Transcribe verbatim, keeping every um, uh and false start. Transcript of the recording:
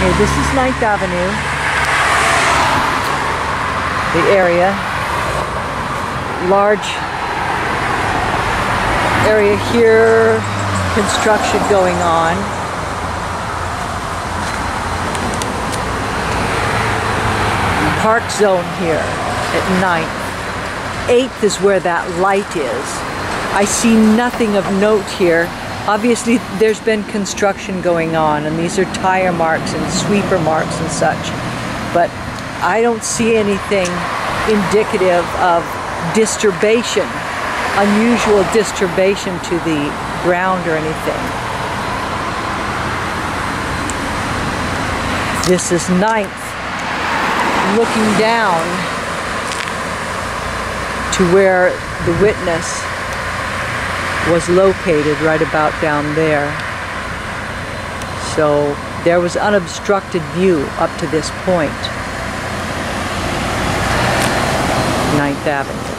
Okay, this is ninth Avenue, the area, large area here, construction going on. Park zone here at ninth. eighth is where that light is. I see nothing of note here. Obviously there's been construction going on, and these are tire marks and sweeper marks and such, but I don't see anything indicative of disturbation, unusual disturbation to the ground or anything. This is ninth, looking down to where the witness was located, right about down there. So there was unobstructed view up to this point. ninth Avenue.